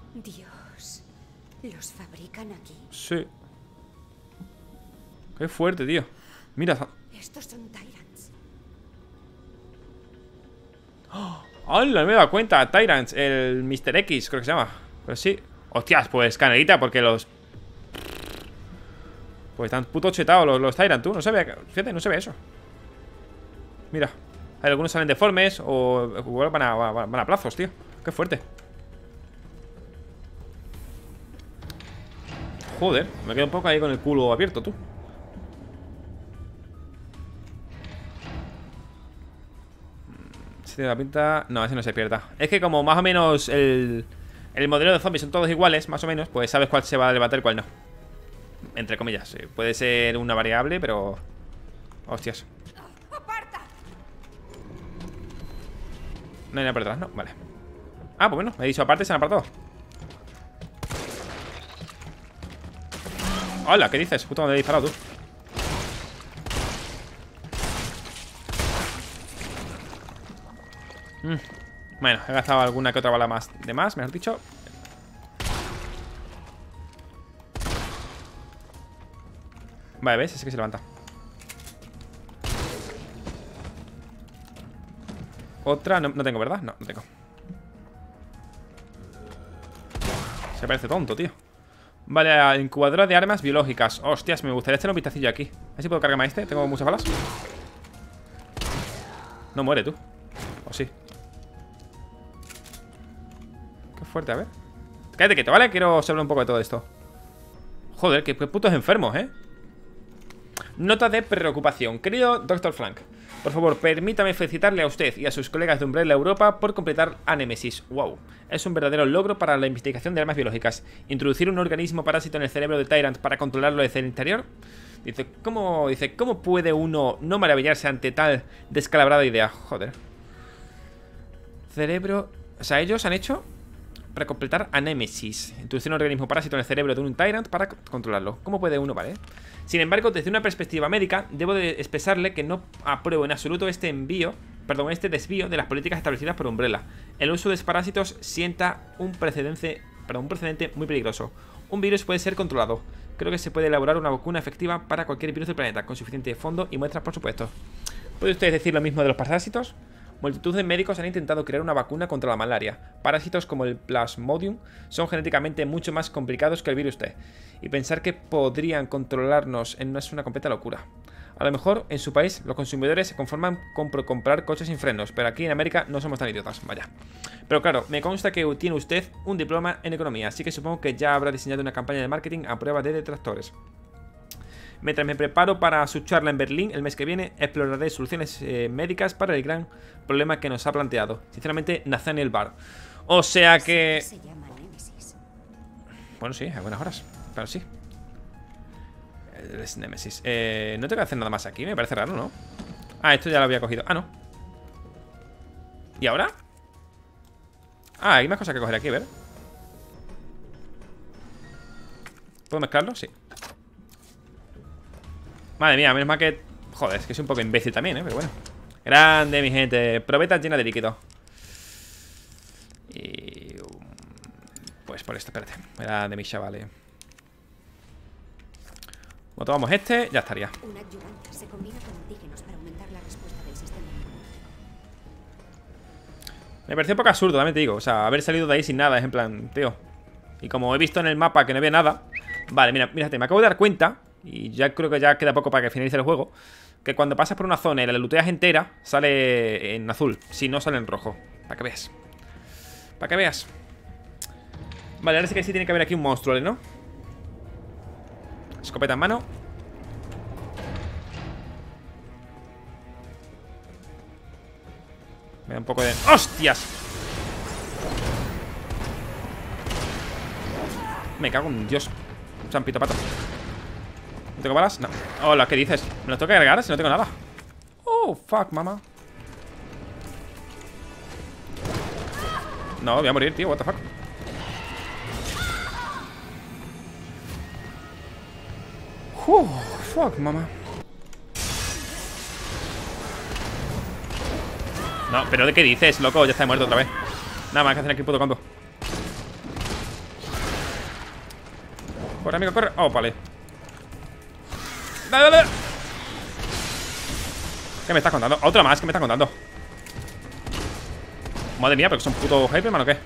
Dios, ¿los fabrican aquí? Sí. Qué fuerte, tío. Mira. Estos son Tyrants. ¡Hola! No me he dado cuenta. Tyrants, el Mr. X, creo que se llama. Pero sí. Hostias, pues canelita, porque los... Pues están puto chetados los Tyrants, tú. No se ve, fíjate, no se ve eso. Mira. Hay algunos salen deformes o igual van a plazos, tío. Qué fuerte. Joder, me quedo un poco ahí con el culo abierto, tú. Si tiene la pinta... No, ese no se pierda. Es que como más o menos el modelo de zombies son todos iguales, más o menos, pues sabes cuál se va a levantar y cuál no. Entre comillas. Puede ser una variable, pero... Hostias. No hay nada por detrás, no, vale. Ah, pues bueno, me he dicho aparte, se han apartado. Hola, ¿qué dices? Justo donde he disparado tú. Bueno, he gastado alguna que otra bala más de más, mejor dicho. Vale, ¿ves? Ese que se levanta. Otra, no tengo, ¿verdad? No tengo. Se parece tonto, tío. Vale, incubadora de armas biológicas. Hostias, me gustaría echar un vistacillo aquí. A ver si puedo cargarme a este. Tengo muchas balas. No muere, tú. O sí. Qué fuerte, a ver. Cállate quieto, ¿vale? Quiero saber un poco de todo esto. Joder, qué putos enfermos, ¿eh? Nota de preocupación. Querido Dr. Frank, por favor, permítame felicitarle a usted y a sus colegas de Umbrella Europa por completar a Nemesis. Wow, es un verdadero logro para la investigación de armas biológicas. Introducir un organismo parásito en el cerebro de Tyrant para controlarlo desde el interior. Dice, ¿cómo puede uno no maravillarse ante tal descalabrada idea? Joder. Cerebro... O sea, ellos han hecho... Para completar a Nemesis. Introducir un organismo parásito en el cerebro de un Tyrant para controlarlo. ¿Cómo puede uno, vale? Sin embargo, desde una perspectiva médica, debo de expresarle que no apruebo en absoluto este desvío de las políticas establecidas por Umbrella. El uso de parásitos sienta un precedente muy peligroso. Un virus puede ser controlado. Creo que se puede elaborar una vacuna efectiva para cualquier virus del planeta, con suficiente fondo y muestras, por supuesto. ¿Puede usted decir lo mismo de los parásitos? Multitud de médicos han intentado crear una vacuna contra la malaria. Parásitos como el Plasmodium son genéticamente mucho más complicados que el virus T. Y pensar que podrían controlarnos no es una completa locura. A lo mejor en su país los consumidores se conforman con comprar coches sin frenos, pero aquí en América no somos tan idiotas, vaya. Pero claro, me consta que tiene usted un diploma en economía, así que supongo que ya habrá diseñado una campaña de marketing a prueba de detractores. Mientras me preparo para su charla en Berlín el mes que viene, exploraré soluciones médicas para el gran problema que nos ha planteado. Sinceramente, Nathaniel Barr. O sea que... Bueno, sí, a buenas horas, pero sí. Es Nemesis. No tengo que hacer nada más aquí, me parece raro, ¿no? Ah, esto ya lo había cogido. Ah, no. ¿Y ahora? Ah, hay más cosas que coger aquí, a ver. ¿Puedo mezclarlo? Sí. Madre mía, menos mal que... Joder, es que soy un poco imbécil también, pero bueno. Grande, mi gente. Probeta llena de líquido. Y... Pues por esto, espérate. Grande, mis chavales. Como tomamos este, ya estaría. Un adyuvante se combina con antígenos para aumentar la respuesta del sistema inmunológico. Me pareció un poco absurdo, también te digo. O sea, haber salido de ahí sin nada, es en plan, tío. Y como he visto en el mapa que no había nada. Vale, mira, fíjate, me acabo de dar cuenta. Y ya creo que ya queda poco para que finalice el juego. Que cuando pasas por una zona y la looteas entera, sale en azul. Si no, sale en rojo. Para que veas. Para que veas. Vale, ahora sí que sí tiene que haber aquí un monstruo, ¿no? Escopeta en mano. Me da un poco de... ¡Hostias! Me cago en Dios. Champito pato. ¿No tengo balas? No. Hola, ¿qué dices? ¿Me lo tengo que cargar si no tengo nada? Oh, fuck, mamá. No, voy a morir, tío, what the fuck. Fuck, mamá. No, pero ¿de qué dices, loco? Ya está muerto otra vez. Nada más que hacer aquí el puto combo. Corre, amigo, corre. Oh, vale. Dale, dale. ¿Qué me estás contando? Otra más, ¿qué me estás contando? Madre mía, pero son putos Hyperman o qué.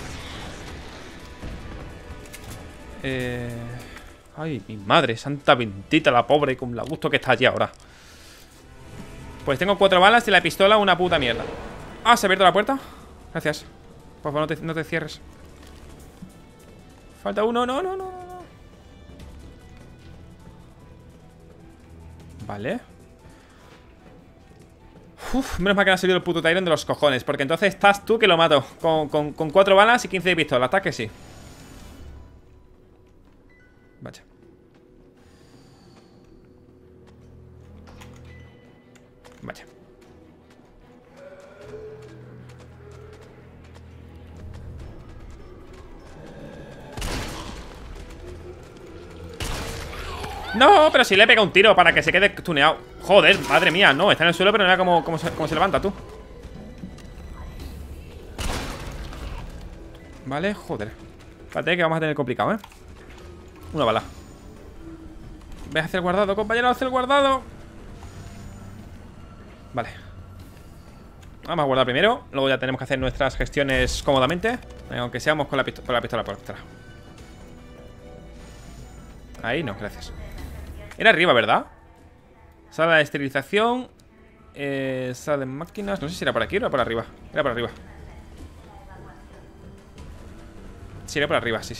Ay, mi madre, santa bendita la pobre, con la gusto que está allí ahora. Pues tengo 4 balas y la pistola una puta mierda. Ah, ¿se ha abierto la puerta? Gracias. Por favor, no te cierres. Falta uno, no. Vale. Uf, menos mal que no ha salido el puto Tyrant de los cojones. Porque entonces estás tú que lo mato. Con 4 balas y 15 de pistola. ¿Estás que sí? Vaya. Vaya. No, pero si le he pegado un tiro para que se quede tuneado. Joder, madre mía, no, está en el suelo, pero no era cómo se levanta, tú. Vale, joder. Espérate que vamos a tener complicado, ¿eh? Una bala. Ve a hacer el guardado, compañero, haz el guardado. Vale. Vamos a guardar primero. Luego ya tenemos que hacer nuestras gestiones cómodamente. Aunque seamos con la pistola por detrás. Ahí no, gracias. Era arriba, ¿verdad? Sala de esterilización. Sala de máquinas. No sé si era por aquí o era por arriba. Era por arriba. Sí, era por arriba. Sí.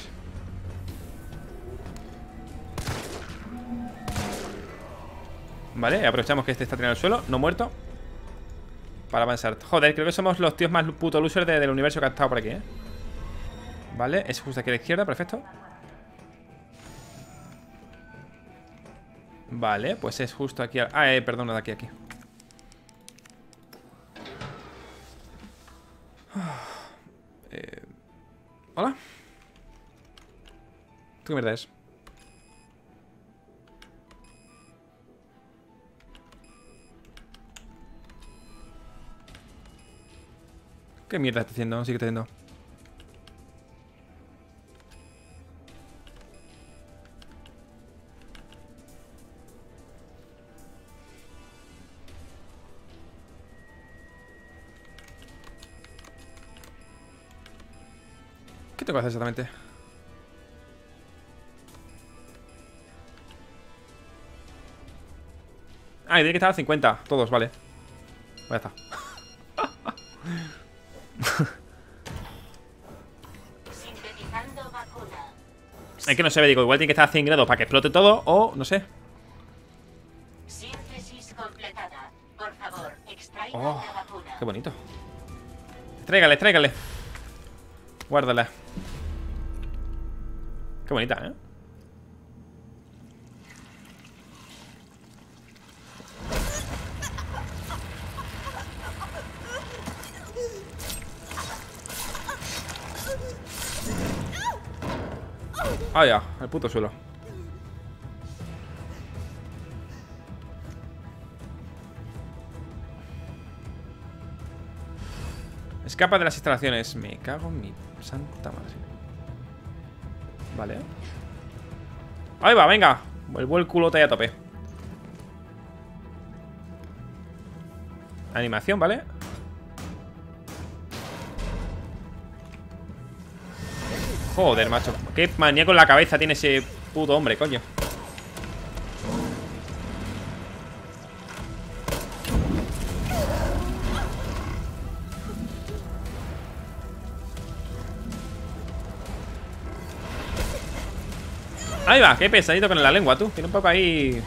Vale, aprovechamos que este está tirando al suelo. No muerto. Para avanzar. Joder, creo que somos los tíos más puto losers del universo que ha estado por aquí, ¿eh? Vale, es justo aquí a la izquierda, perfecto. Vale, pues es justo aquí. Perdón, de aquí a aquí. Hola. ¿Tú qué mierda es? ¿Qué mierda está haciendo? Sí que está haciendo. ¿Qué tengo que hacer exactamente? Ah, y tiene que estar a 50. Todos, vale. Pues ya está. Es que no se ve, digo, igual tiene que estar a 100 grados para que explote todo. O, no sé. Síntesis completada. Por favor, extraiga Oh, la vacuna. qué bonito. Tráigale. Guárdala. Qué bonita, ¿eh? Ah, ya, al puto suelo. Escapa de las instalaciones. Me cago en mi santa madre. Vale. Ahí va, venga. Vuelvo el culote a tope. Animación, ¿vale? Joder, macho. Qué manía con la cabeza tiene ese puto hombre, coño. Ahí va, qué pesadito con la lengua, tú. Tiene un poco ahí...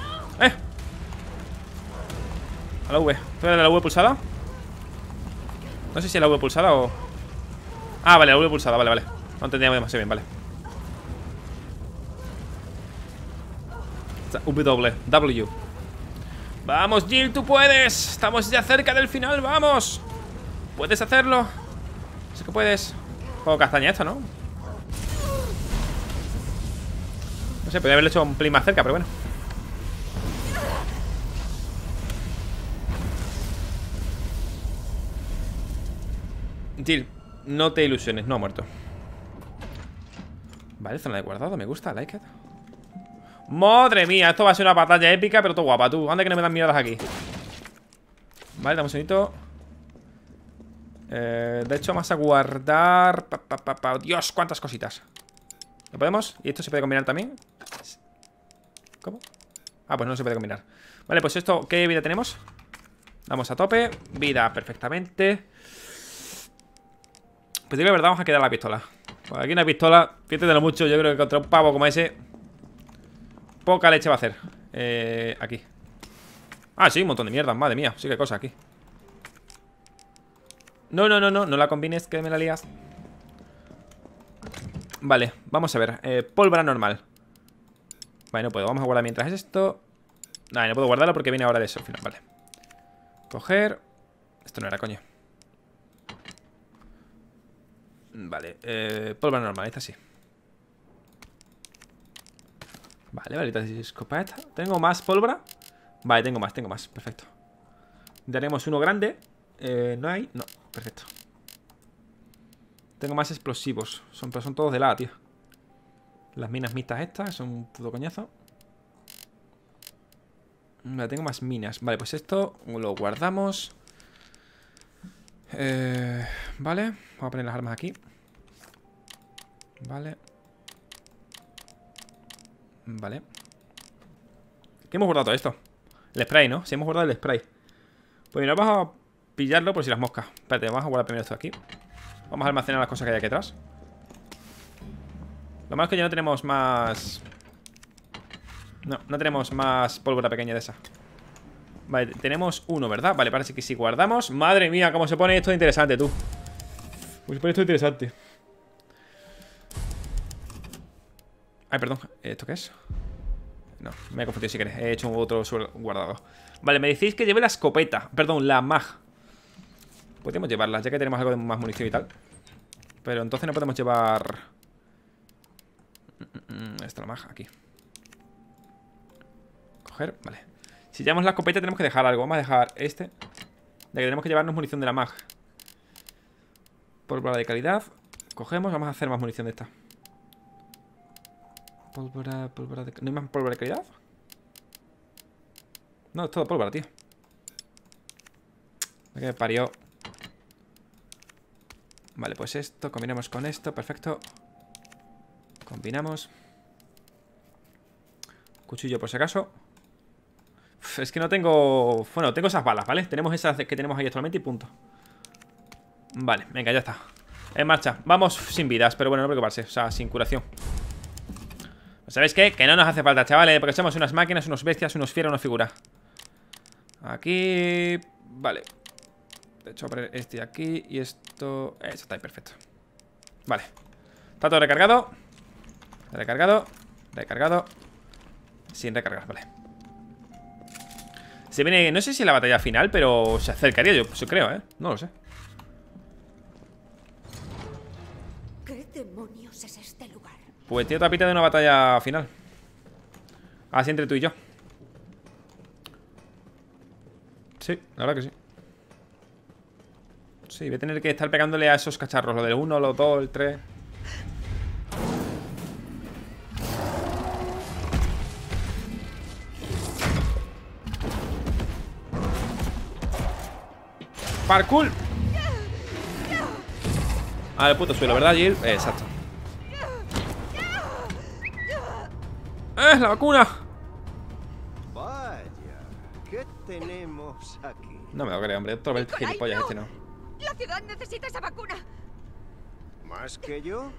A la V. ¿Tú eres de la V pulsada? No sé si es la V pulsada o... Ah, vale, la V pulsada, vale. No entendíamos demasiado bien, vale. W. Vamos, Jill, tú puedes. Estamos ya cerca del final, vamos. Puedes hacerlo. Sé que puedes. Un poco castaña esto, ¿no? No sé, podría haberlo hecho un pelín más cerca, pero bueno. Jill, no te ilusiones, no ha muerto. Vale, zona de guardado, me gusta, like it. Madre mía, esto va a ser una batalla épica, pero todo guapa, tú. Anda que no me dan miradas aquí. Vale, dame un segundito. De hecho, vamos a guardar. Dios, cuántas cositas. ¿Lo podemos? ¿Y esto se puede combinar también? ¿Cómo? Ah, pues no se puede combinar. Vale, pues esto, ¿qué vida tenemos? Vamos a tope. Vida perfectamente. Pues digo la verdad, vamos a quedar la pistola. Pues aquí una pistola, piérdetelo mucho. Yo creo que contra un pavo como ese, poca leche va a hacer. Aquí. Ah, sí, un montón de mierda, madre mía. Sí que hay cosas aquí. No la combines, que me la lías. Vale, vamos a ver. Pólvora normal. Vale, no puedo, vamos a guardar mientras es esto. Vale, no puedo guardarlo porque viene ahora de eso al final, vale. Coger. Esto no era, coño. Vale, pólvora normal, esta sí. Vale, varita de escopeta. ¿Tengo más pólvora? Vale, tengo más, perfecto. Daremos uno grande. ¿No hay? No, perfecto. Tengo más explosivos. Pero son todos de lava, tío. Las minas mixtas estas son un puto coñazo. Vale, tengo más minas. Vale, pues esto lo guardamos. Vale, vamos a poner las armas aquí. Vale. Vale. ¿Qué hemos guardado todo esto? El spray, ¿no? Sí, hemos guardado el spray. Pues mira, vamos a pillarlo por si las moscas. Espérate, vamos a guardar primero esto aquí. Vamos a almacenar las cosas que hay aquí atrás. Lo malo es que ya no tenemos más... No tenemos más pólvora pequeña de esa. Vale, tenemos uno, ¿verdad? Vale, parece que si guardamos... Madre mía, cómo se pone esto interesante, tú. Cómo se pone esto interesante. Ay, perdón, ¿esto qué es? No, me he confundido si queréis. He hecho otro guardado. Vale, me decís que lleve la escopeta. Perdón, la mag. Podemos llevarla, ya que tenemos algo de más munición y tal. Pero entonces no podemos llevar... Esta la mag, aquí. Coger, vale. Si llevamos la escopeta tenemos que dejar algo. Vamos a dejar este. De que tenemos que llevarnos munición de la mag. Pólvora de calidad. Cogemos, vamos a hacer más munición de esta. Pólvora de... ¿No hay más pólvora de calidad? No, es todo pólvora, tío. Me parió. Vale, pues esto, combinamos con esto, perfecto. Combinamos. Cuchillo por si acaso. Es que no tengo... Bueno, tengo esas balas, ¿vale? Tenemos esas que tenemos ahí actualmente y punto. Vale, venga, ya está. En marcha, vamos sin vidas, pero bueno, no preocuparse. O sea, sin curación. ¿Sabéis qué? Que no nos hace falta, chavales, porque somos unas máquinas, unos bestias, unos fieros, una figura. Aquí... Vale. De hecho, voy a poner este de aquí y esto... Eso está ahí, perfecto. Vale. Está todo recargado. Recargado. Recargado. Sin recargar, vale. Se viene... No sé si la batalla final, pero se acercaría, yo creo, ¿eh? No lo sé. ¿Qué demonios es este lugar? Pues tiene otra pinta de una batalla final. Así entre tú y yo. Sí, la verdad que sí. Sí, voy a tener que estar pegándole a esos cacharros. Lo del 1, lo 2, el 3. ¡Parkour! Al puto suelo, ¿verdad, Jill? Exacto. ¡La vacuna! Vaya, ¿qué tenemos aquí? No me lo creo, hombre. Otro vez gilipollas no. este no. La ciudad necesita esa vacuna. ¿Más que yo?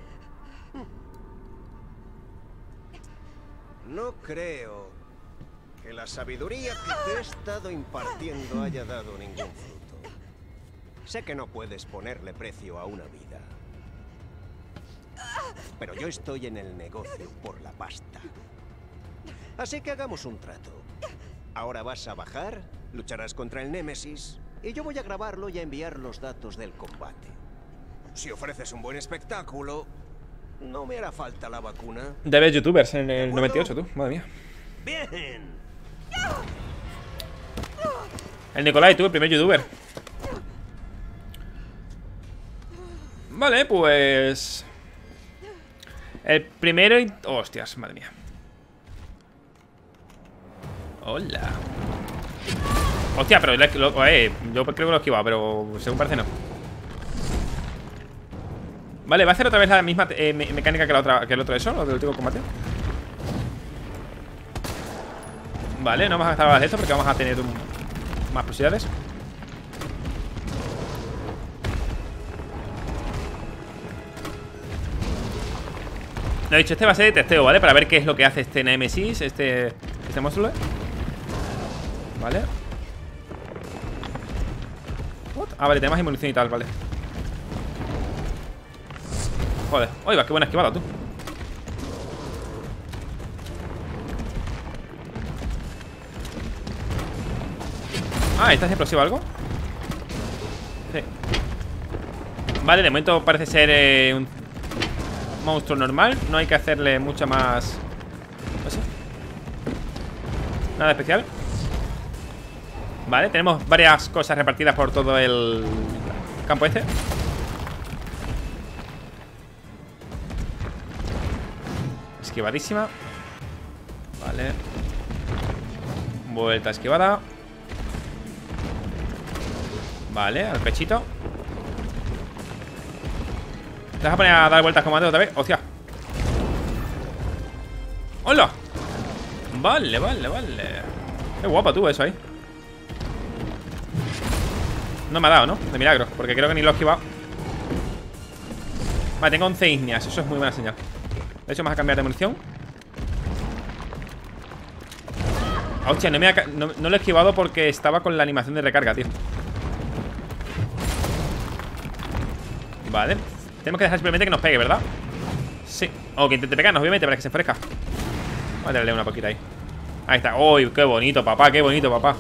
No creo que la sabiduría que te he estado impartiendo haya dado ningún fruto. Sé que no puedes ponerle precio a una vida. Pero yo estoy en el negocio por la pasta. Así que hagamos un trato. Ahora vas a bajar, lucharás contra el Némesis, y yo voy a grabarlo y a enviar los datos del combate. Si ofreces un buen espectáculo, no me hará falta la vacuna. Debes youtubers en el 98, tú, madre mía. ¡Bien! El Nicolai, tú, el primer youtuber. Vale, pues... El primero y... Hostias, madre mía. Hola. Hostia, pero yo creo que lo he esquivado, pero según parece no. Vale, va a hacer otra vez la misma mecánica que el otro eso, lo del último combate. Vale, no vamos a gastar balas de esto porque vamos a tener más posibilidades. Lo he dicho, este va a ser de testeo, ¿vale? Para ver qué es lo que hace este Nemesis, este monstruo. Vale. What? Ah, vale, tenemos munición y tal, vale. Joder, oiga, qué buena esquivada, tú. Ah, ¿estás explosivo algo? Sí. Vale, de momento parece ser un monstruo normal. No hay que hacerle mucha más... No sé. Nada especial. Vale, tenemos varias cosas repartidas por todo el campo este. Esquivadísima. Vale. Vuelta esquivada. Vale, al pechito. ¿Te vas a poner a dar vueltas como antes otra vez? ¡Hostia! ¡Hola! Vale, vale, vale. Qué guapo tú eso ahí. No me ha dado, ¿no? De milagro, porque creo que ni lo he esquivado. Vale, tengo 11 ígneas. Eso es muy buena señal. De hecho, vamos a cambiar de munición. Hostia, no lo he esquivado porque estaba con la animación de recarga, tío. Vale. Tenemos que dejar simplemente que nos pegue, ¿verdad? Sí. O que intente pegarnos, obviamente, para que se enfrezca. Vamos a darle una poquita ahí. Ahí está. ¡Uy! ¡Qué bonito, papá! ¡Qué bonito, papá!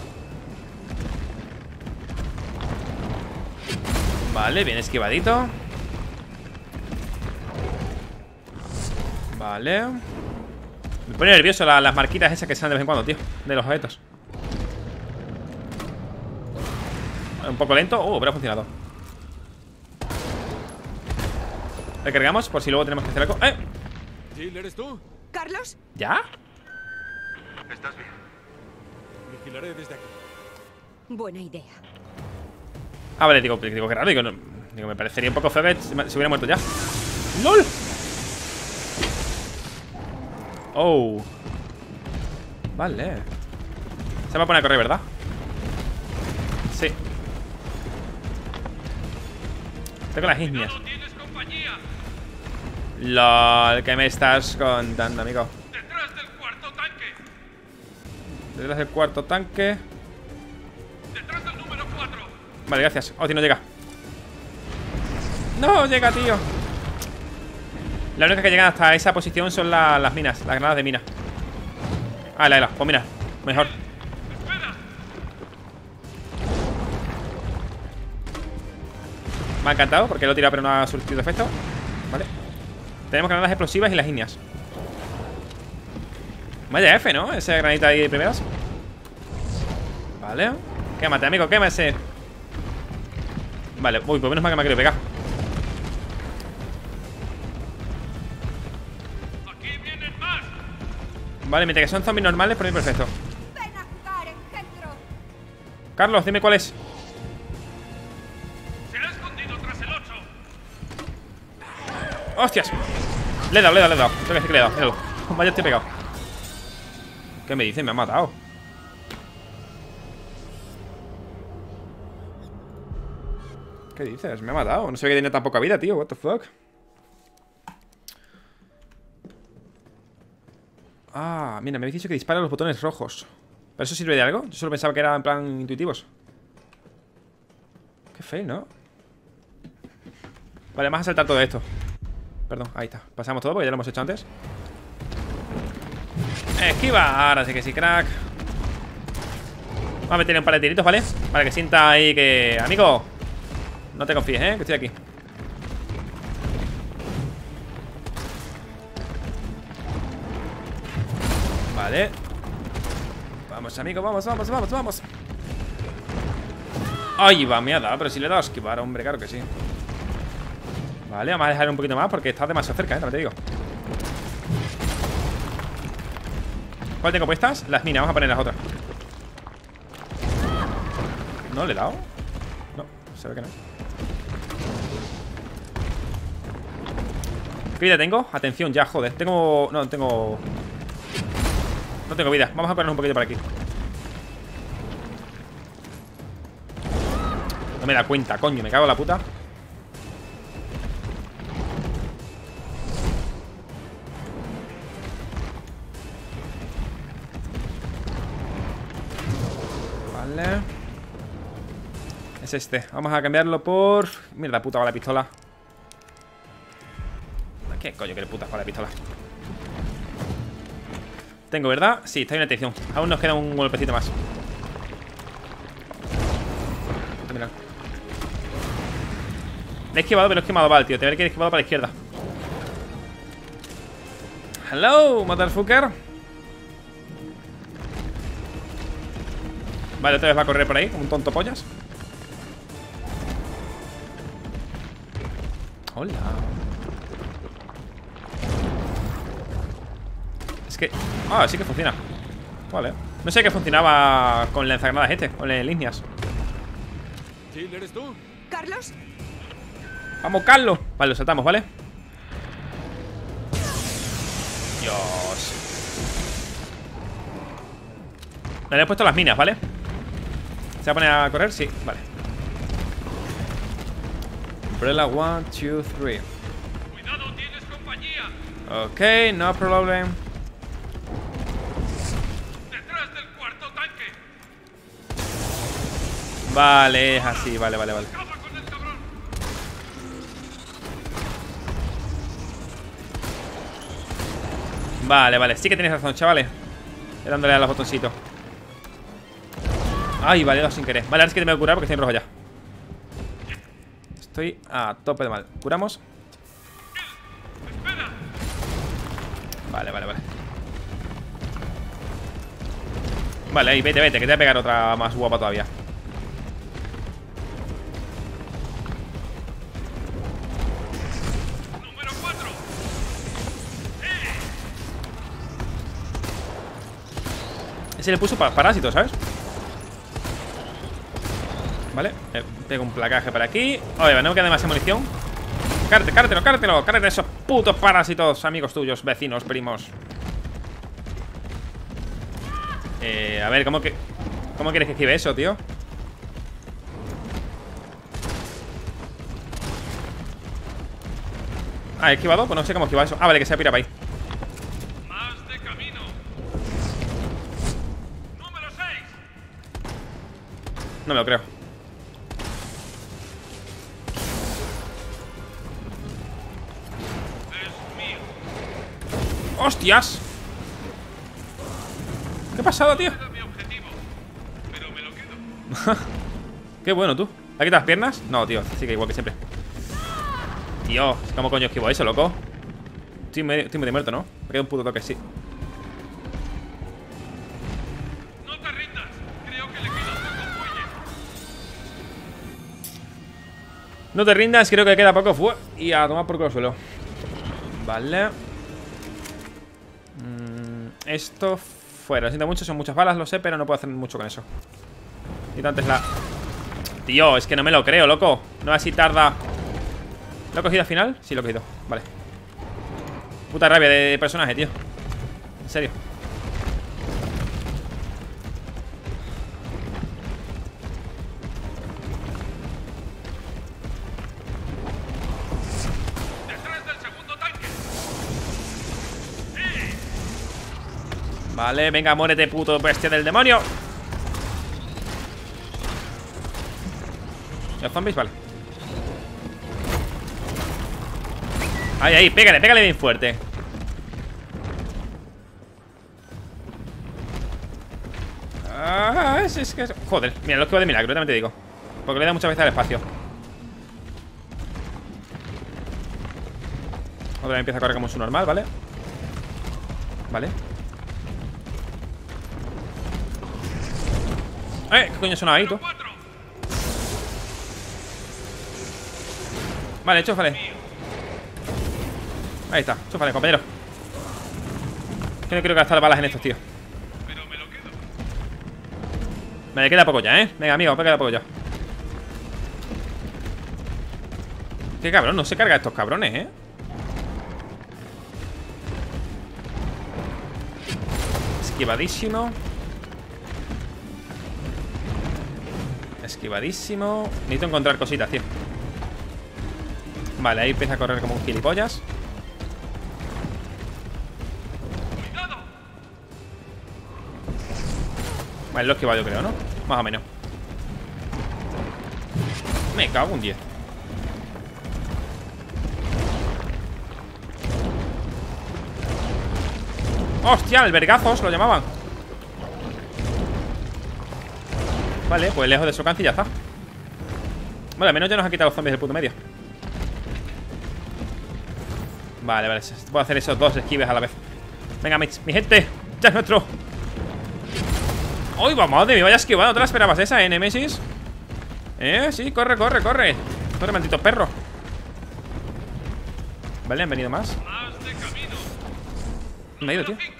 Vale, bien esquivadito. Vale. Me pone nervioso las marquitas esas que salen de vez en cuando, tío. De los objetos. Un poco lento. Pero ha funcionado. Recargamos por si luego tenemos que hacer algo. ¿Jill, eres tú? ¿Carlos? ¿Ya? ¿Estás bien? Vigilaré desde aquí. Buena idea. Ah, vale, digo, qué raro. Digo, me parecería un poco feo que se hubiera muerto ya. ¡Lol! Oh. Vale. Se va a poner a correr, ¿verdad? Sí. Tengo las ígneas. LOL, ¿qué me estás contando, amigo? ¡Detrás del cuarto tanque! Detrás del cuarto tanque. ¡Detrás del número 4! Vale, gracias. Hostia, no llega. No llega, tío. La única que llegan hasta esa posición son las minas, las granadas de mina. Ah, la. Pues mira, mejor. Me ha encantado porque lo he tirado pero no ha surtido efecto. Vale. Tenemos granadas explosivas y las ígneas. Vaya F, ¿no? Esa granita ahí de primeras. Vale. Quémate, amigo, quémese. Vale, uy, pues menos mal que me ha querido pegar. ¡Aquí vienen más! Vale, mientras que son zombies normales, por mí perfecto. ¡Ven a jugar, engendro! Carlos, dime cuál es. ¡Se ha escondido tras el 8! ¡Hostias! Le he dado. Tengo que decir que le he dado. Míralo. Vaya, estoy pegado. ¿Qué me dice? Me ha matado. ¿Qué dices? Me ha matado. No sabía que tenía tan poca vida, tío. What the fuck. Ah, mira, me habéis dicho que dispara los botones rojos. ¿Pero eso sirve de algo? Yo solo pensaba que era en plan intuitivos. Qué fail, ¿no? Vale, vamos a saltar todo esto. Perdón, ahí está. Pasamos todo porque ya lo hemos hecho antes. Esquiva. Ahora sí que sí, crack. Vamos a meterle un par de tiritos, ¿vale? Para que sienta ahí que... Amigo, no te confíes, que estoy aquí. Vale. Vamos, amigo, vamos. Ahí va, me ha dado, pero si le he dado a esquivar, hombre, claro que sí. Vale, vamos a dejar un poquito más porque está demasiado cerca, también te digo. ¿Cuál tengo puestas? Las minas, vamos a poner las otras. ¿No le he dado? No, se ve que no. ¿Qué vida tengo? Atención ya, joder. Tengo... No tengo vida. Vamos a ponernos un poquito por aquí. No me da cuenta, coño. Me cago en la puta. Vale. Es este. Vamos a cambiarlo por... Mierda puta, va la pistola. ¿Qué coño quiere putas para la pistola? Tengo, ¿verdad? Sí, está bien atención. Aún nos queda un golpecito más. Mira. Le he esquivado, pero he esquivado mal, tío. Tendré que ir esquivado para la izquierda. Hello, motherfucker. Vale, otra vez va a correr por ahí, como un tonto pollas. Hola. Es que... Ah, sí que funciona. Vale. No sé qué funcionaba con lanzagranadas este, con las líneas. ¿Jill, eres tú? ¿Carlos? ¡Vamos, Carlos! Vale, lo saltamos, ¿vale? Dios. Le he puesto las minas, ¿vale? ¿Se va a poner a correr? Sí, vale. Umbrella 1, 2, 3. Cuidado, tienes compañía. Ok, no problem. Detrás del cuarto tanque. Vale, es así, vale. Acaba con el cabrón. Vale, sí que tienes razón, chavales. Dándole a los botoncitos. Ay, vale, he dado sin querer. Vale, ahora es que te me voy a curar porque estoy en rojo ya. Estoy a tope de mal. ¿Curamos? Espera. Vale. Vale, ahí, vete, que te voy a pegar otra más guapa todavía. Número 4. Ese le puso parásitos, ¿sabes? Vale, pego un placaje por aquí. Oye, no me queda demasiada munición. Cártelo. Cártelo esos putos parásitos, amigos tuyos, vecinos, primos. A ver, ¿cómo quieres que esquive eso, tío? Ah, ¿he esquivado? Pues no sé cómo esquivar eso. Ah, vale, que se ha pirado ahí. Más de camino. Número 6. No me lo creo. Es mío. ¡Hostias! ¿Qué ha pasado, tío? Era mi objetivo. Pero me lo quedo. Qué bueno, tú. ¿Le quitas las piernas? No, tío, sí que igual que siempre. Tío, ¿cómo coño esquivo eso, loco? Estoy medio muerto, ¿no? Me queda un puto toque, sí. No te rindas. Creo que le queda poco fuelle. No te rindas, creo que queda poco. Y a tomar por culo el suelo. Vale. Esto fuera. Lo siento mucho, son muchas balas, lo sé, pero no puedo hacer mucho con eso. Y antes la... Tío, es que no me lo creo, loco. No así tarda. ¿Lo he cogido al final? Sí, lo he cogido, vale. Puta rabia de personaje, tío. En serio. Detrás del segundo tanque. Vale, venga, muérete, puto bestia del demonio. Los zombies, vale. Ahí, pégale bien fuerte. Es que... Joder, mira, lo esquivo de milagro, también te digo. Porque le da muchas veces al espacio. Otra vez empieza a correr como su normal, ¿vale? Vale. ¿Qué coño sonaba ahí, tú? Vale, chúfale. Ahí está, chúfale, compañero. que no quiero gastar balas en estos, tío. Pero me lo quedo. Me queda poco ya, ¿eh? Venga, amigo, me queda poco ya. Qué cabrón, no se carga estos cabrones, ¿eh? Esquivadísimo. Esquivadísimo. Necesito encontrar cositas, tío. Vale, ahí empieza a correr como un gilipollas. ¡Cuidado! Vale, lo he esquivado yo creo, ¿no? Más o menos. Me cago en 10. ¡Hostia! El vergazos lo llamaban. Vale, pues lejos de su alcance y ya está. Vale, al menos ya nos ha quitado los zombies del punto medio. Vale, vale, puedo hacer esos dos esquives a la vez. Venga, mi gente, ya es nuestro. ¡Uy, vamos! Madre mía, vaya esquivada. ¿No te la esperabas esa, Nemesis? Sí, corre, corre, corre. Corre, maldito perro. Vale, han venido más. Más de camino. Me ha ido, tío. 5.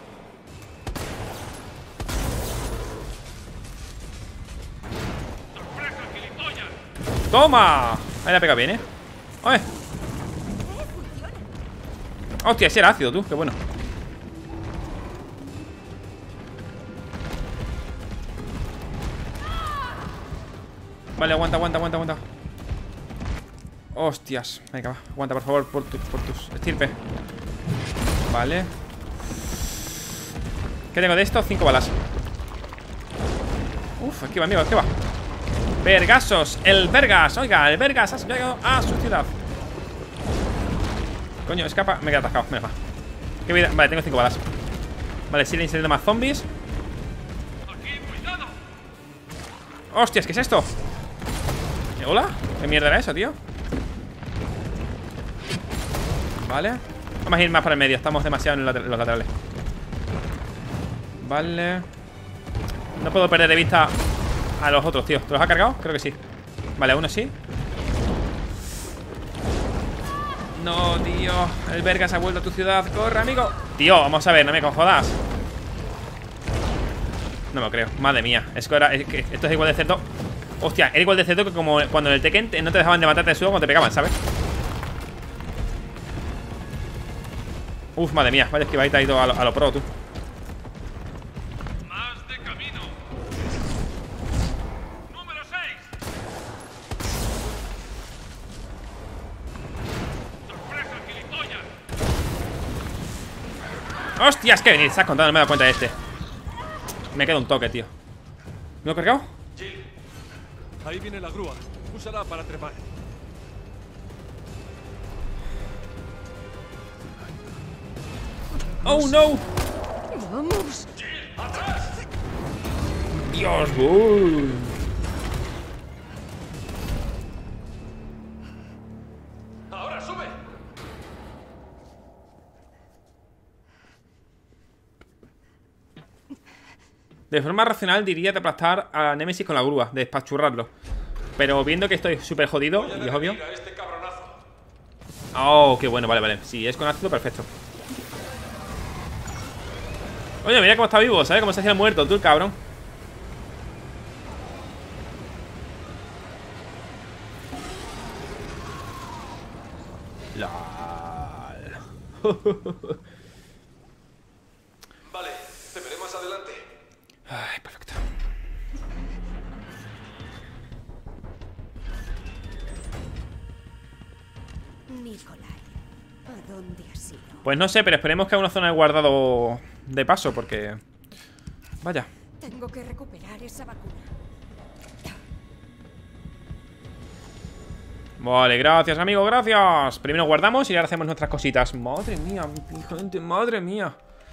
¡Sorpresa, gilipollas! ¡Toma! Ahí la pega bien, ¿eh? ¡Oye! ¡Hostia, ese era ácido, tú! ¡Qué bueno! Vale, aguanta, aguanta, aguanta, aguanta. Hostias. Venga, va. Aguanta, por favor, por tus estirpe. Vale. ¿Qué tengo de esto? 5 balas. Uf, aquí va, amigo, aquí va. Vergasos, el Vergas. Oiga, el Vergas ha llegado a su ciudad. Coño, escapa. Me he quedado atascado, menos mal. ¿Qué vida? Vale, tengo 5 balas. Vale, siguen saliendo más zombies. Aquí, cuidado. Hostias, ¿qué es esto? ¿Hola? ¿Qué mierda era eso, tío? Vale. Vamos a ir más para el medio. Estamos demasiado en los laterales. Vale. No puedo perder de vista a los otros, tío. ¿Te los ha cargado? Creo que sí. Vale, uno sí. No, tío. El Vergas ha vuelto a tu ciudad. ¡Corre, amigo! Tío, vamos a ver, no me conjodas. No me lo creo. Madre mía. Es que esto es igual de cerdo. Hostia, era igual de cerdo que como cuando en el Tekken no te dejaban de matarte de suelo cuando te pegaban, ¿sabes? Uf, madre mía. Vaya esquivadita ha ido a lo pro, tú. Más de camino. Número 6. Sorpresa, gilipollas. ¡Hostias! Que venir, se has contado, no me he dado cuenta de este. Me queda un toque, tío. ¿Me lo he cargado? Jill, ahí viene la grúa. Úsala para trepar. ¡Oh, no! ¡Vamos! ¡Dios! ¡Uy! Ahora sube. De forma racional diría de aplastar a Nemesis con la grúa, de despachurrarlo. Pero viendo que estoy súper jodido, y es obvio. A este cabronazo. Oh, qué bueno, vale, vale. Si es con ácido, perfecto. Oye, mira cómo está vivo, ¿sabes? Cómo se hacía el muerto, tú, el cabrón. Vale, te veré más adelante. Ay, perfecto. Nikolai, ¿a dónde has ido? Pues no sé, pero esperemos que haya una zona de guardado de paso, porque... Vaya. Tengo que recuperar esa vacuna. Vale, gracias, amigo, gracias. Primero guardamos y ahora hacemos nuestras cositas. Madre mía, mi gente, madre mía.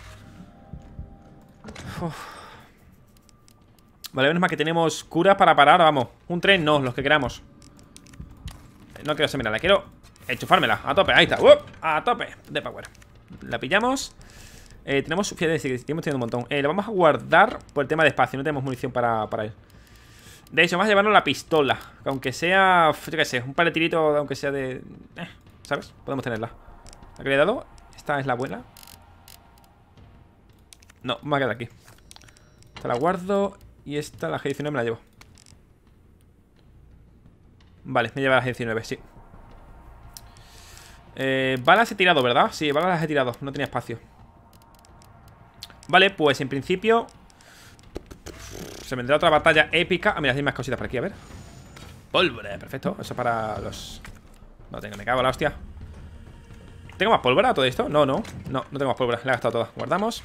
Uf. Vale, menos mal que tenemos curas para parar, vamos. Un tren no, los que queramos. No quiero seminarla, quiero enchufármela, a tope, ahí está. A tope, de power. La pillamos. Tenemos, fíjate, seguimos teniendo un montón. Lo vamos a guardar por el tema de espacio, no tenemos munición para él. De hecho, vamos a llevarnos la pistola. Que aunque sea, yo qué sé, un par de tiritos, aunque sea de... ¿sabes? Podemos tenerla. ¿La que le he dado? Esta es la buena. No, me va a quedar aquí. Esta la guardo. Y esta, la G19, me la llevo. Vale, me lleva la G19, sí. Balas he tirado, ¿verdad? Sí, balas las he tirado, no tenía espacio. Vale, pues en principio se vendrá otra batalla épica. Ah, mira, hay más cositas por aquí, a ver. Pólvora, perfecto, eso para los... No tengo, me cago en la hostia. ¿Tengo más pólvora todo esto? No tengo más pólvora, la he gastado toda. Guardamos.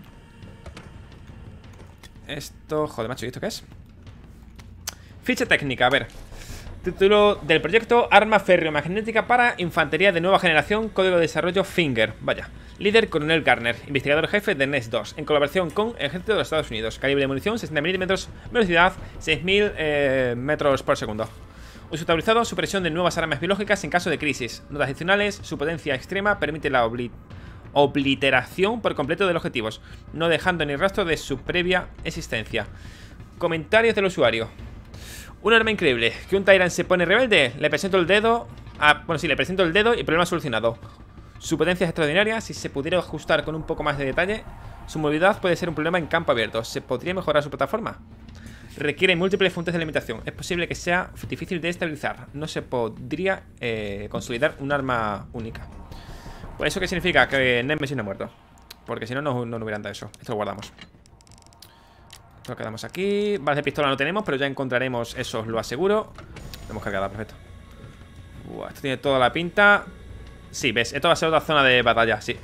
Esto, joder, macho, ¿y esto qué es? Ficha técnica, a ver. Título del proyecto: Arma ferromagnética para infantería de nueva generación. Código de desarrollo Finger. Vaya. Líder: Coronel Garner, investigador jefe de NES 2, en colaboración con el Ejército de los Estados Unidos. Calibre de munición 60 milímetros. Velocidad 6000 metros por segundo. Uso autorizado: supresión de nuevas armas biológicas en caso de crisis. Notas adicionales: su potencia extrema permite la obliteración por completo de los objetivos, no dejando ni rastro de su previa existencia. Comentarios del usuario. Un arma increíble. ¿Que un Tyrant se pone rebelde? Le presento el dedo. Bueno, sí, le presento el dedo y problema solucionado. Su potencia es extraordinaria. Si se pudiera ajustar con un poco más de detalle. Su movilidad puede ser un problema en campo abierto. ¿Se podría mejorar su plataforma? Requiere múltiples fuentes de limitación. Es posible que sea difícil de estabilizar. No se podría consolidar un arma única. Pues eso qué significa, que Nemesis no ha muerto. Porque si no, no hubieran dado eso. Esto lo guardamos. Lo quedamos aquí. Balas de pistola no tenemos, pero ya encontraremos eso, os lo aseguro. Lo hemos cargado, perfecto. Esto tiene toda la pinta. Sí, ves, esto va a ser otra zona de batalla, sí.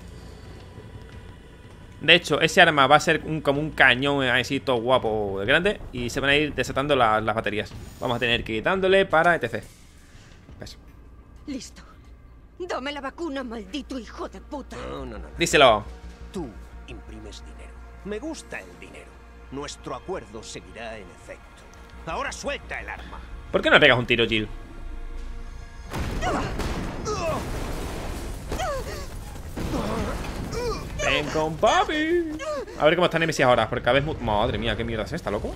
De hecho, ese arma va a ser como un cañón así todo guapo de grande. Y se van a ir desatando las baterías. Vamos a tener que ir dándole para etc. ¿Ves? Listo. Dame la vacuna, maldito hijo de puta. No. Díselo. Tú imprimes dinero. Me gusta el dinero. Nuestro acuerdo seguirá en efecto. Ahora suelta el arma. ¿Por qué no le pegas un tiro, Jill? Ven con papi. A ver cómo está Nemesis ahora, porque cada vez... Madre mía, qué mierda es esta, loco.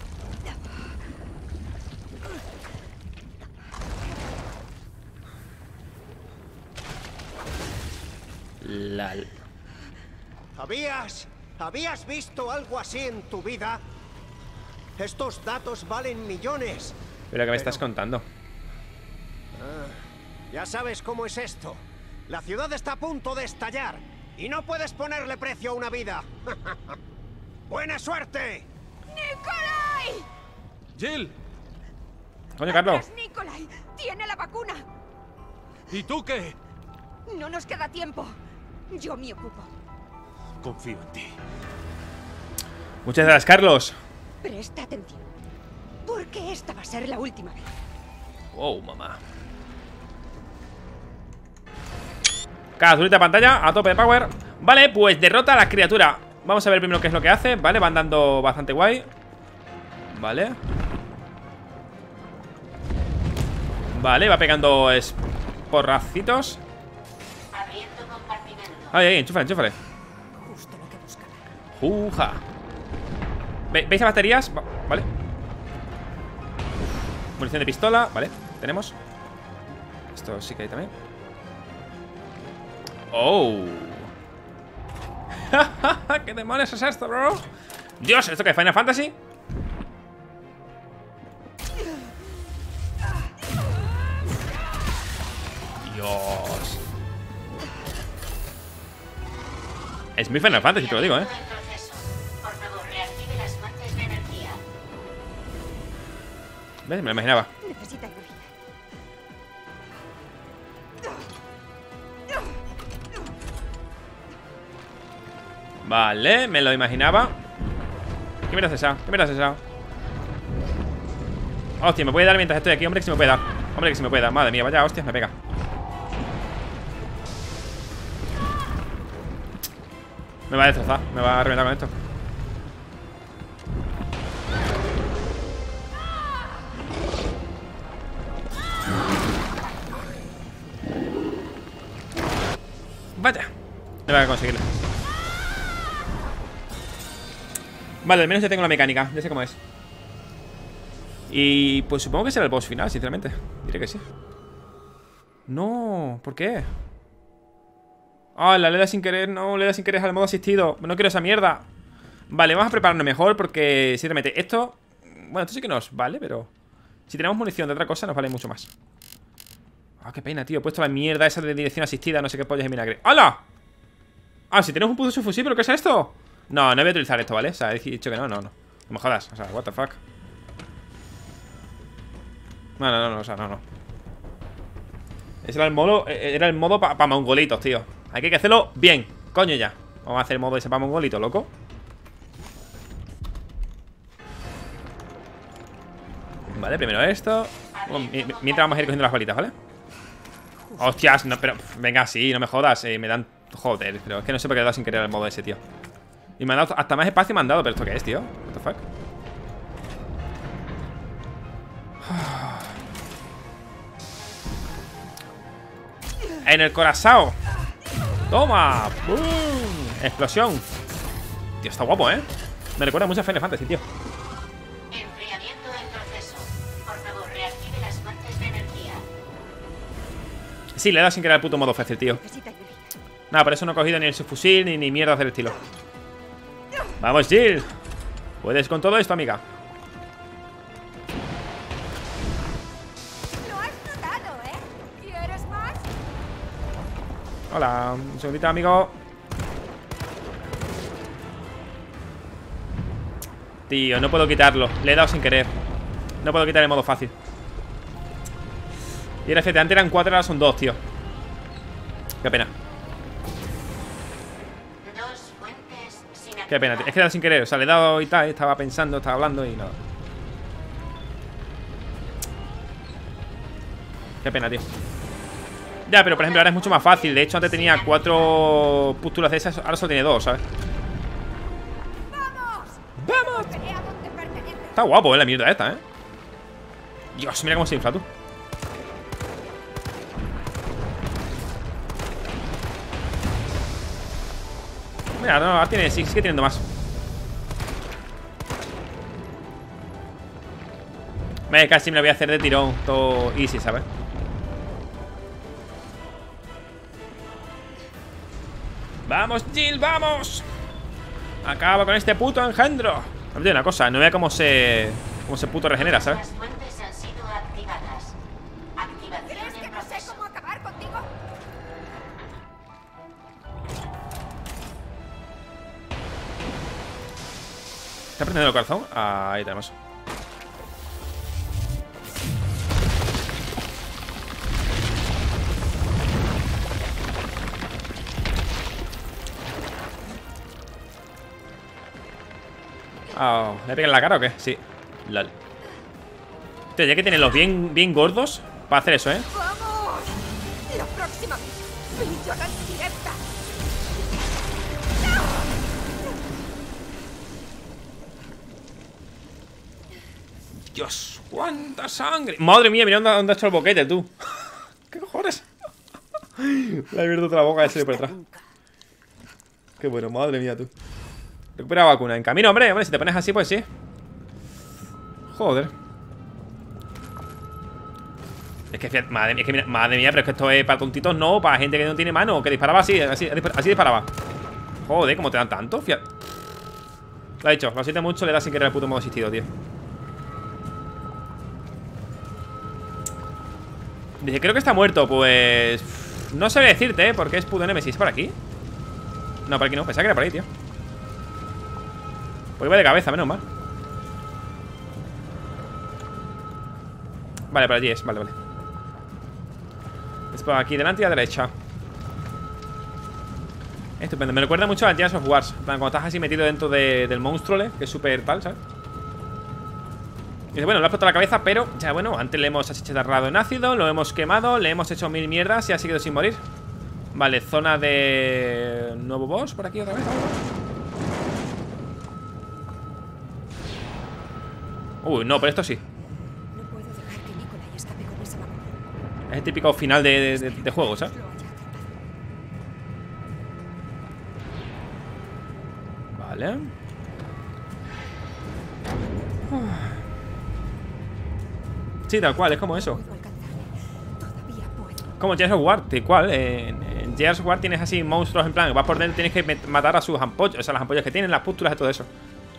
Lal. ¿Habías visto algo así en tu vida? Estos datos valen millones. ¿Pero qué me estás contando? Ya sabes cómo es esto. La ciudad está a punto de estallar y no puedes ponerle precio a una vida. ¡Buena suerte! ¡Nikolai! Jill, Coño, Carlos. ¡Atrás, Nikolai! ¡Tiene la vacuna! ¿y tú qué? No nos queda tiempo. Yo me ocupo. Confío en ti. Muchas gracias, Carlos. Presta atención. Porque esta va a ser la última vez. Wow, mamá. Capturita de pantalla, a tope de power. Vale, pues derrota a la criatura. Vamos a ver primero qué es lo que hace. Vale, van dando bastante guay. Vale. Vale, va pegando porracitos. Abriendo compartimento. Ay, enchúfale. Justo lo que buscaba. Juja. ¿Veis las baterías? Vale. Munición de pistola, vale, tenemos. Esto sí que hay también. Oh. ¿Qué demonios es esto, bro? Dios, ¿esto qué es? ¿Final Fantasy? Dios. Es muy Final Fantasy, te lo digo, El proceso. Por favor, reactive las fuentes de energía. ¿Ves? Me lo imaginaba. Necesita energía. Vale, me lo imaginaba. ¿Qué me has esa? ¿Qué me has esa? Hostia, me puede dar mientras estoy aquí. Hombre, que se me puede dar. Hombre, que se me puede dar. Madre mía, vaya, hostia, me pega. Me va a destrozar. Me va a reventar con esto. Vaya. No voy a conseguirlo. Vale, al menos ya tengo la mecánica. Ya sé cómo es. Y pues supongo que será el boss final, sinceramente. Diré que sí. No, ¿por qué? Ah, la le da sin querer. No, le da sin querer al modo asistido. No quiero esa mierda. Vale, vamos a prepararnos mejor porque, sinceramente, esto... Bueno, esto sí que nos vale, pero... Si tenemos munición de otra cosa nos vale mucho más. Ah, qué pena, tío. He puesto la mierda esa de dirección asistida, no sé qué pollas de vinagre. ¡Hala! Ah, si tenemos un puto subfusil, ¿pero qué es esto? No, no voy a utilizar esto, ¿vale? O sea, he dicho que no. No me jodas, o sea, what the fuck. No, o sea, no. Ese era el modo para mongolitos, tío. Aquí hay que hacerlo bien, coño ya. Vamos a hacer el modo ese para mongolitos, loco. Vale, primero esto. Bueno, mientras vamos a ir cogiendo las balitas, ¿vale? Hostias, no, pero... Venga, sí, no me jodas, me dan... Joder, pero es que no sé por qué le he dado sin querer al modo ese, tío. Y me han dado hasta más espacio me han dado. ¿Pero esto qué es, tío? What the fuck. En el corazón. Toma. ¡Bum! Explosión. Tío, está guapo, ¿eh? Me recuerda mucho a Final Fantasy, tío. Enfriamiento en proceso. Por favor, reactive las fuentes de energía. Sí, le he dado sin querer al puto modo fácil, tío. Necesita ayuda. Nada, por eso no he cogido ni el subfusil ni mierdas del estilo. Vamos, Jill. Puedes con todo esto, amiga. Lo has notado, ¿eh? ¿Quieres más? Hola, un segundito, amigo. Tío, no puedo quitarlo. Le he dado sin querer. No puedo quitar el modo fácil. Y era fíjate, antes eran 4, ahora son 2, tío. Qué pena. Dos fuentes sin Qué pena, activar. es que he dado sin querer. O sea, le he dado y tal, estaba pensando, estaba hablando y nada. Qué pena, tío. Ya, pero por ejemplo ahora es mucho más fácil. De hecho antes tenía 4 pústulas de esas, ahora solo tiene 2, ¿sabes? ¡Vamos! Pelea donde perteneces. Está guapo, la mierda esta, Dios, mira cómo se infla, tú. Mira, no, ahora tiene, sigue teniendo más. Casi me lo voy a hacer de tirón. Todo easy, ¿sabes? ¡Vamos, Jill, vamos! Acaba con este puto engendro. No me una cosa, no vea cómo se puto regenera, ¿sabes? Las fuentes han sido activadas. Activación ¿Crees que en no sé proceso. cómo acabar contigo? ¿Está prendiendo el corazón? Ahí tenemos. Oh, ¿le pegan en la cara o qué? Sí. Lol. Tío, ya que tienen los bien gordos para hacer eso, ¿eh? ¡Vamos! La próxima vez. Millones directa. Dios, cuánta sangre. Madre mía, mira dónde ha hecho el boquete, tú. ¿Qué cojones? Le he abierto otra boca y se por detrás. Qué bueno, madre mía, tú. Recupera vacuna. En camino, hombre, si te pones así, pues sí. Joder. Es que, fíjate, madre mía, pero es que esto es para tontitos, no, para gente que no tiene mano, que disparaba así disparaba. Joder, ¿cómo te dan tanto? Fíjate. Lo ha dicho, lo siento mucho, le da sin querer el puto modo asistido, tío. Dice, creo que está muerto, pues... No sabría decirte, porque es puto Nemesis. ¿Por aquí? No, por aquí no, pensaba que era por ahí, tío. Pues iba de cabeza, menos mal. Vale, por allí es, vale. Es por aquí, delante y a la derecha. Estupendo, me recuerda mucho al Gears of War. Cuando estás así metido dentro del monstruo, que es súper tal, ¿sabes? Y dice, bueno, le ha explotado la cabeza, pero ya bueno, antes le hemos achicharrado en ácido, lo hemos quemado, le hemos hecho 1000 mierdas y ha seguido sin morir. Vale, zona de... nuevo boss, por aquí otra vez. Uy, no, pero esto sí. No puedo dejar que Nikolai escape con esa vacuna. Es el típico final de juego, ¿sabes? Lo haya atrapado. Vale. Sí, tal cual, es como eso. Puedo alcanzarle. Todavía puedo. Como Gears of War, tal cual, en Gears of War tienes así monstruos en plan, vas por dentro y tienes que matar a sus ampollas, o sea, las ampollas que tienen, las pústulas y todo eso.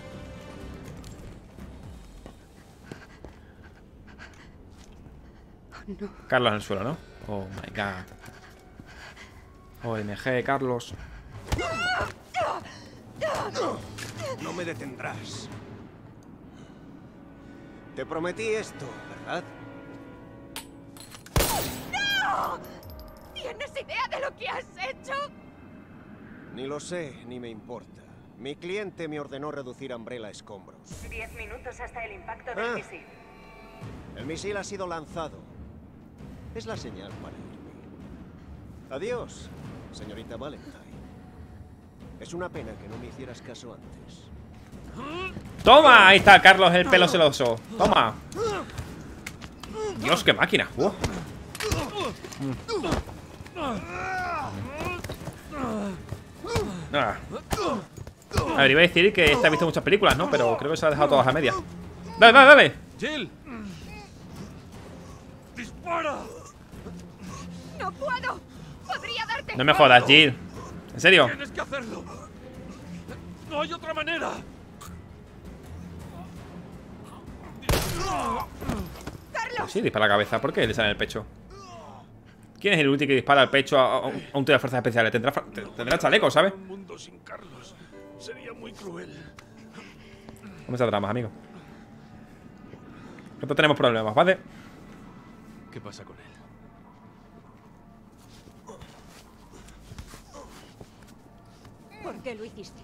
No. Carlos en el suelo, ¿no? Oh my god. OMG, Carlos. No me detendrás. Te prometí esto, ¿verdad? ¡No! ¿Tienes idea de lo que has hecho? Ni lo sé, ni me importa. Mi cliente me ordenó reducir Umbrella a escombros. 10 minutos hasta el impacto del misil. El misil ha sido lanzado. Es la señal para irme. Adiós, señorita Valentine. Es una pena que no me hicieras caso antes. ¡Toma! Ahí está Carlos, el pelo celoso. ¡Toma! Dios, qué máquina. A ver, iba a decir que este ha visto muchas películas, ¿no? Pero creo que se ha dejado todas a media. ¡Dale, dale, dale! ¡Jill! ¡Dispara! ¡No puedo! ¡Podría darte! No me jodas, Jill. ¿En serio? ¡Tienes que hacerlo! ¡No hay otra manera! Pues sí, dispara a la cabeza. ¿Por qué le sale en el pecho? ¿Quién es el último que dispara al pecho a un tío de fuerzas especiales? Tendrá chaleco, ¿sabes? Un mundo sin Carlos sería muy cruel. ¿Cómo está dramas, amigo? Nosotros tenemos problemas, ¿vale? ¿Qué pasa con él? ¿Por qué lo hiciste?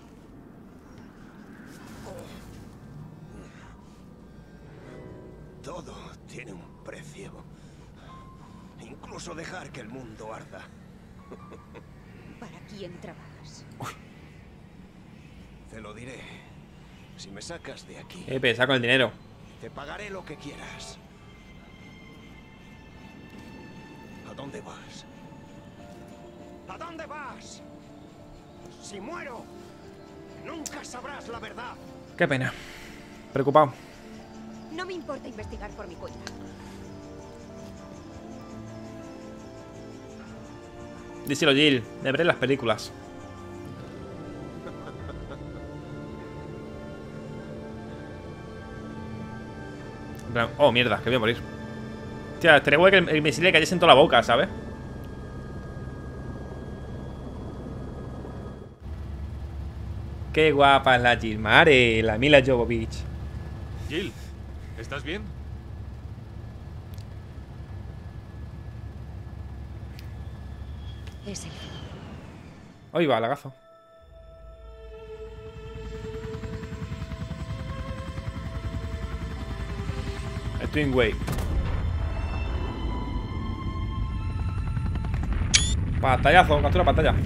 Todo tiene un precio. Incluso dejar que el mundo arda. ¿Para quién trabajas? Te lo diré. Si me sacas de aquí, Pesa con el dinero. te pagaré lo que quieras. ¿A dónde vas? ¿A dónde vas? Si muero, nunca sabrás la verdad. Qué pena. Preocupado. No me importa investigar por mi cuenta. Díselo, Jill. Me veré las películas. En plan, oh, mierda, que voy a morir. Tía, estaría guay que el misil le cayese en toda la boca, ¿sabes? Qué guapa es la Jill. Mare, la Mila Jovovich. Jill, ¿estás bien? Es el fin. Ahí va, lagazo. El Twin Wave. Pantallazo, captura pantalla.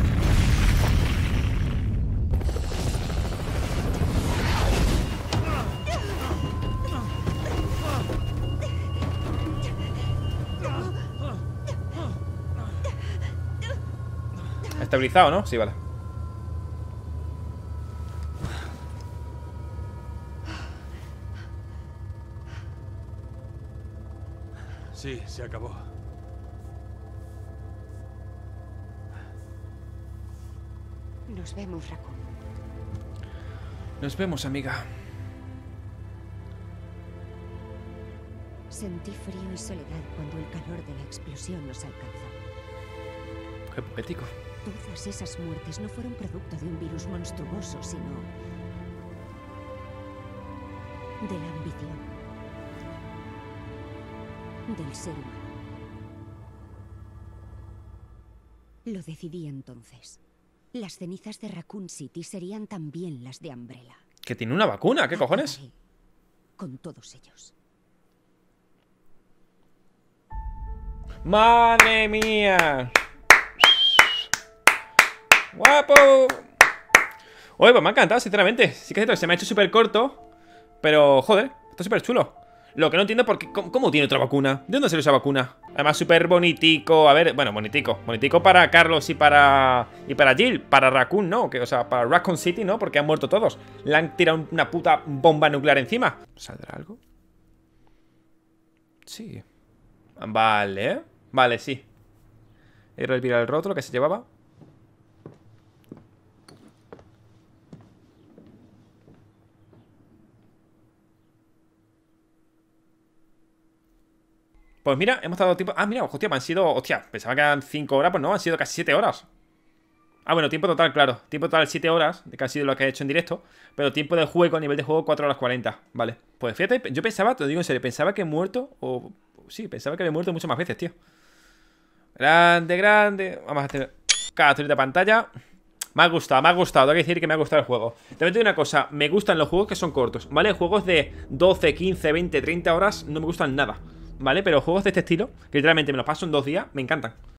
Estabilizado, ¿no? Sí, vale. Sí, se acabó. Nos vemos, Raccoon. Nos vemos, amiga. Sentí frío y soledad cuando el calor de la explosión nos alcanzó. Qué poético. Todas esas muertes no fueron producto de un virus monstruoso, sino de la ambición del ser humano. Lo decidí entonces. Las cenizas de Raccoon City serían también las de Umbrella. Que tiene una vacuna, ¿qué cojones? Acabaré con todos ellos. ¡Madre mía! ¡Guapo! Oye, pues me ha encantado, sinceramente. Sí que es cierto que se me ha hecho súper corto. Pero, joder, está súper chulo. Lo que no entiendo es por qué, ¿cómo tiene otra vacuna? ¿De dónde salió esa vacuna? Además, súper bonitico. A ver, bueno, bonitico. Bonitico para Carlos y para Jill. Para Raccoon, ¿no? O sea, para Raccoon City, ¿no? Porque han muerto todos. Le han tirado una puta bomba nuclear encima. ¿Saldrá algo? Sí. Vale, ¿eh? Vale, sí. Era el rótulo que se llevaba. Pues mira, hemos dado tiempo. Ah, mira, hostia, me han sido. Hostia, pensaba que eran 5 horas, pues no, han sido casi 7 horas. Ah, bueno, tiempo total, claro. Tiempo total 7 horas, que ha sido lo que he hecho en directo. Pero tiempo de juego, nivel de juego 4 horas 40. Vale, pues fíjate, yo pensaba, te lo digo en serio, pensaba que he muerto. O sí, pensaba que había muerto muchas más veces, tío. Grande, grande. Vamos a hacer captura de pantalla. Me ha gustado, tengo que decir que me ha gustado el juego. También te digo una cosa, me gustan los juegos que son cortos, ¿vale? Juegos de 12, 15, 20, 30 horas no me gustan nada, ¿vale? Pero juegos de este estilo, que literalmente me los paso en 2 días, me encantan.